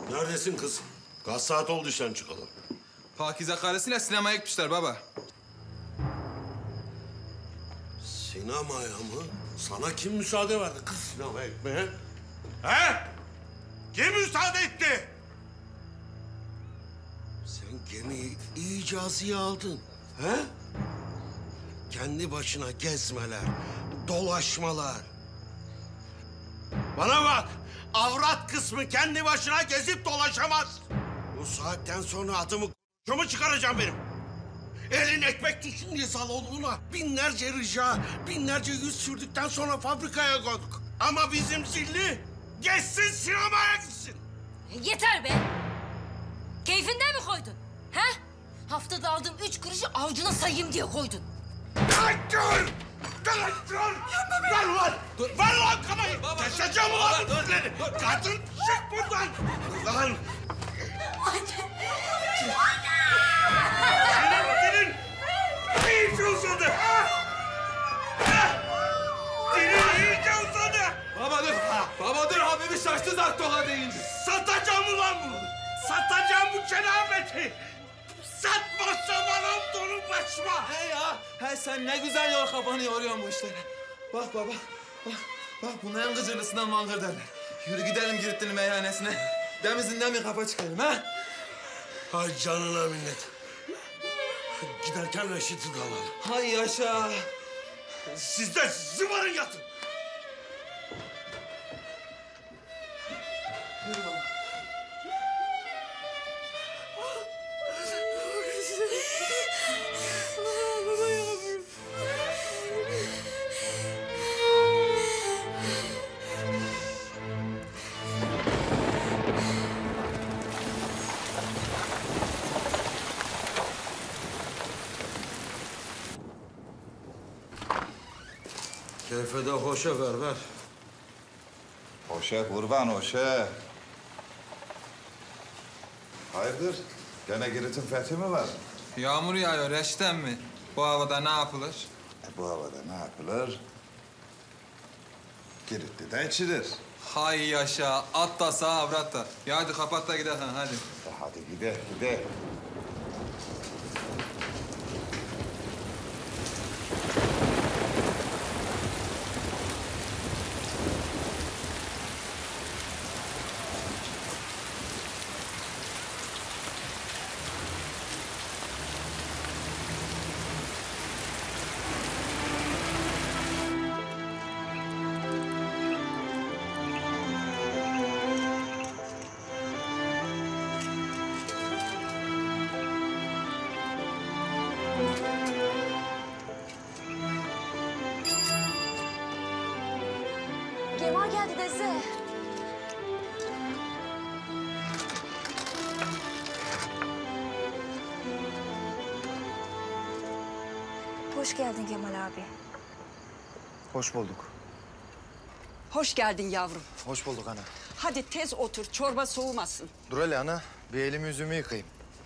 Neredesin kız? Kaç saat oldu işten çıkalım? Pakize karısıyla sinemaya gitmişler baba. Sinemaya mı? Sana kim müsaade verdi kız sinemaya gitmeye? He? Kim müsaade etti? Sen gemiyi iyice azıya aldın. He? Kendi başına gezmeler, dolaşmalar. Bana bak, avrat kısmı kendi başına gezip dolaşamaz. Bu saatten sonra adımı mu çıkaracağım benim? Elin ekmek tutsun diye salonuna binlerce rica, binlerce yüz sürdükten sonra fabrikaya koyduk. Ama bizim zilli geçsin sinemaya gitsin. Yeter be! Keyfinden mi koydun? He? Haftada aldığım 3 kuruşu avucuna sayayım diye koydun. Dur! Dur! Ver ulan! Ver ulan kamayı! Keseceğim ulan bu dizleri! Kadın çık buradan! Lan! Senin iyice uzadı! Dilin iyice uzadı! Baba dur. Baba dur. Habibi şaştı Zaktoka deyince. Satacağım ulan bunu! Satacağım bu cenabeti! Satmazsa bana donu başıma! He ya. He sen ne güzel yol kafanı yoruyorsun bu işlere. Bak baba. Bak bunun en gıcırlısından mangır derler. Yürü gidelim Giritli'nin meyhanesine. Demizinden bir kafa çıkarım ha. Hay canına minnet. Giderken Reşit'i de alalım. Hay yaşa. Siz de zıvarın yatın. Yürü baba. Keyfe de hoşa ver. Hoşe kurban hoşe. Hayırdır? Gene Girit'in fethi mi var? Yağmur yağıyor Reşten mi? Bu havada ne yapılır? Bu havada ne yapılır? Giritli de içilir. Hay yaşa. At da sağ avrat da. Ya hadi kapat da gidelim hadi. Hadi gidelim. Kemal geldi dese. Hoş geldin Kemal abi. Hoş bulduk. Hoş geldin yavrum. Hoş bulduk ana. Hadi tez otur, çorba soğumasın. Dur hele ana. Bir elimi yüzümü yıkayayım.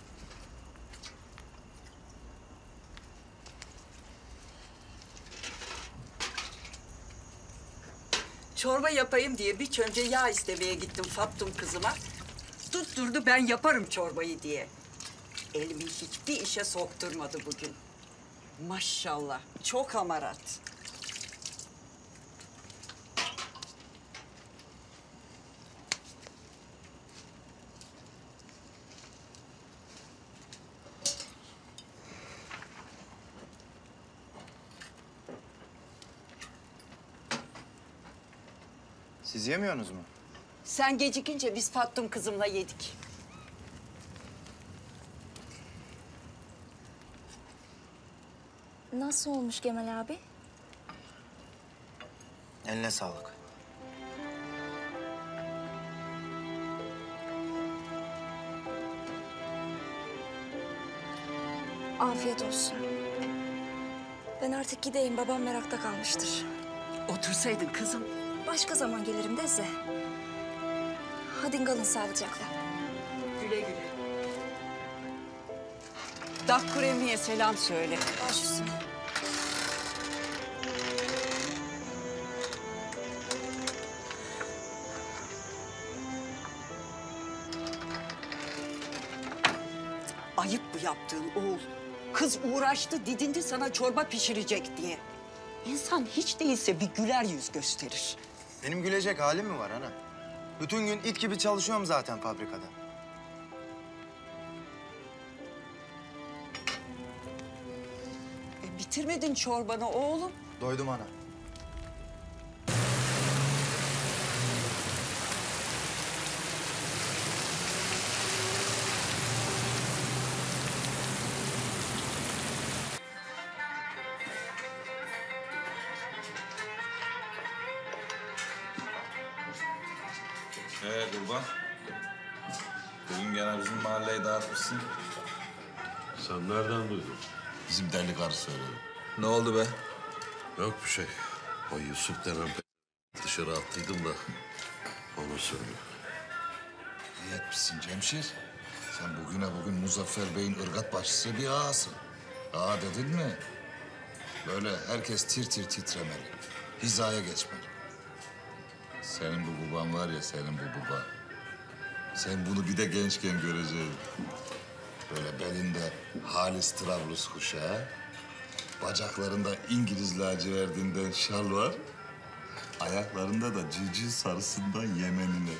Çorba yapayım diye bir çönce yağ istemeye gittim Fattım kızıma. Tutturdu ben yaparım çorbayı diye. Elimi hiçbir işe sokturmadı bugün. Maşallah, çok hamarat. Siz yemiyorsunuz mu? Sen gecikince biz Fattım kızımla yedik. Nasıl olmuş Kemal abi? Eline sağlık. Afiyet olsun. Ben artık gideyim. Babam merakta kalmıştır. Otursaydın kızım. Başka zaman gelirim dese. Hadi kalın sağlıcakla. Güle güle. Dakkuremi'ye selam söyle. Baş üstüne. Ayıp bu yaptığın oğul. Kız uğraştı, didindi sana çorba pişirecek diye. İnsan hiç değilse bir güler yüz gösterir. Benim gülecek halim mi var ana? Bütün gün it gibi çalışıyorum zaten fabrikada. Bitirmedin çorbanı oğlum. Doydum ana. Kurban. Bugün gene bizim mahalleyi dağıtmışsın. Sen nereden duydun? Bizim deli karı söyledi. Ne oldu be? Yok bir şey. O Yusuf denen dışarı attıydım da onu söylüyor. İyi etmişsin Cemşir. Sen bugün Muzaffer Bey'in ırgat başçısı bir ağasın. Ağa dedin mi? Böyle herkes tir tir titremeli. Hizaya geçmeli. Senin bu baban var ya, senin bu baba. Sen bunu bir de gençken göreceksin. Böyle belinde halis Trablus kuşağı, bacaklarında İngiliz laciverdinden şal var, ayaklarında da civciv sarısından Yemenine.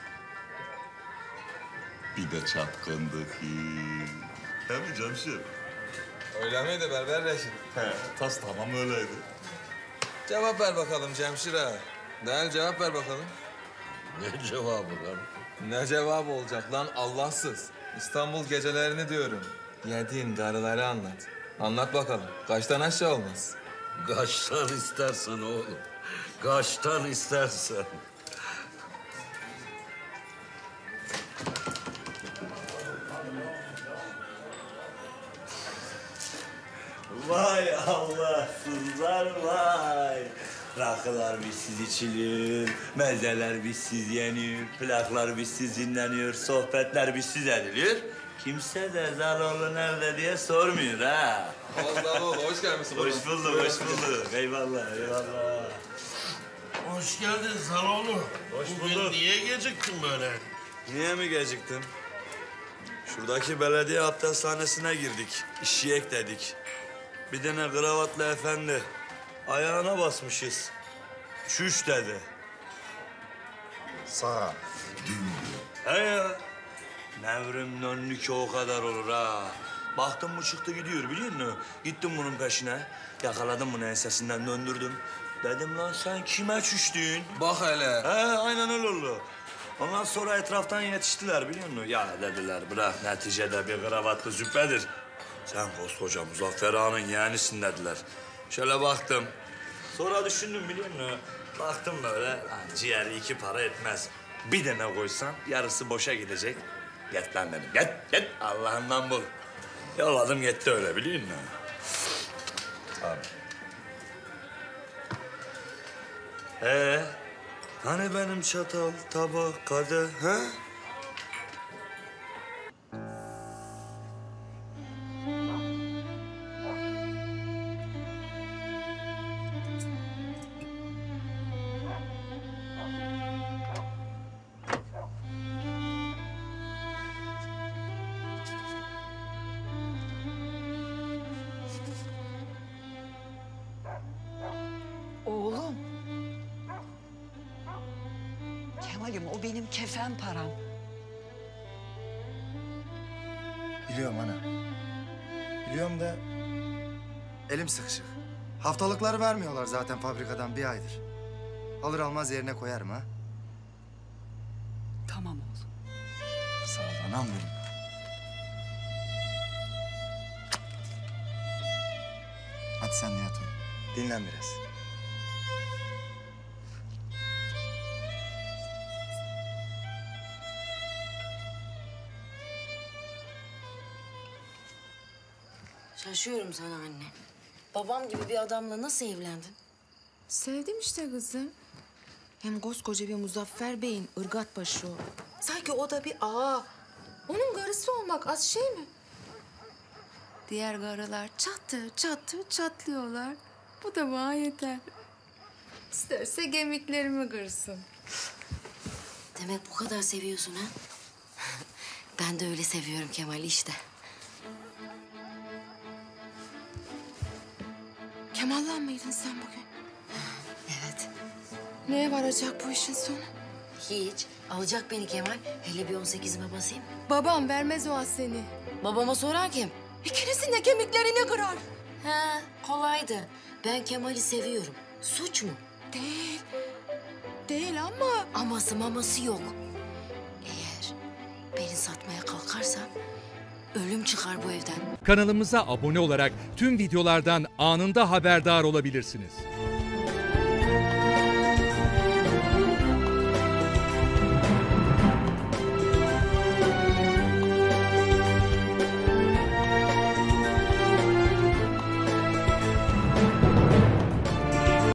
Bir de çapkındık. Değil mi Cemşir? Öyle miydi Berber Reşit? He, tas tamam öyleydi. Cevap ver bakalım Cemşir ağa. Değil, cevap ver bakalım. Ne cevabı lan? Ne cevap olacak lan Allahsız? İstanbul gecelerini diyorum. Yediğin karıları anlat. Anlat bakalım. Kaçtan aşağı olmaz? Kaçtan istersen oğlum. Kaçtan istersen. Vay Allahsızlar vay. Rakılar bizsiz içilir, mezeler bizsiz yenir, plaklar bizsiz dinleniyor, sohbetler bizsiz ediliyor. Kimse de Zaloğlu nerede diye sormuyor ha. Zaloğlu, hoş gelmişsin. Hoş bulduk, hoş bulduk. Eyvallah, eyvallah. Hoş geldin Zaloğlu. Hoş Bugün bulduk. niye geciktin böyle? Niye mi geciktin? Şuradaki belediye abdesthanesine girdik, işi dedik. Bir tane kravatlı efendi ayağına basmışız. Şuş dedi. Sağ. He ya. Nevrim önlük o kadar olur ha. Baktım bu çıktı gidiyor biliyor musun? Gittim bunun peşine. Yakaladım bunu ensesinden döndürdüm. Dedim lan sen kime çüştün? Bak hele. He aynen öyle oldu. Ondan sonra etraftan yetiştiler biliyor musun? Ya dediler bırak neticede bir kravatlı züppedir. Sen koskoca Muzaffer Ağa'nın yeğenisin dediler. Şöyle baktım. Sonra düşündüm biliyor musun? Baktım böyle lan ciğeri iki para etmez. Bir de ne koysan yarısı boşa gidecek. Git lan dedim. Git. Allah'ından bul. Yolladım gitti öyle biliyor musun? Abi. Hani benim çatal, tabak, kadeh, ha? Oğlum. Kemal'im o benim kefen param. Biliyorum ana. Biliyorum da elim sıkışık. Haftalıkları vermiyorlar zaten fabrikadan bir aydır. Alır almaz yerine koyarım ha. Tamam oğlum. Sağ ol anam benim. Hadi sen de yat uyu. Dinlen biraz. Şaşıyorum sana anne. Babam gibi bir adamla nasıl evlendin? Sevdim işte kızım. Hem koskoca bir Muzaffer Bey'in ırgat başı o. Sanki o da bir ağa. Onun karısı olmak az şey mi? Diğer karılar çatır çatır çatlıyorlar. Bu da bana yeter. İsterse kemiklerimi kırsın. Demek bu kadar seviyorsun ha? Ben de öyle seviyorum Kemal'i işte. Kemal'la mıydın sen bugün? Evet. Neye varacak bu işin sonu? Hiç. Alacak beni Kemal. Hele bir 18'ime basayım. Babam vermez o az seni. Babama sorar kim? İkinizin de kemiklerini kırar. Ha, kolaydı. Ben Kemal'i seviyorum. Suç mu? Değil. Değil ama... Aması maması yok. Eğer beni satmaya kalkarsam ölüm çıkar bu evden. Kanalımıza abone olarak tüm videolardan anında haberdar olabilirsiniz.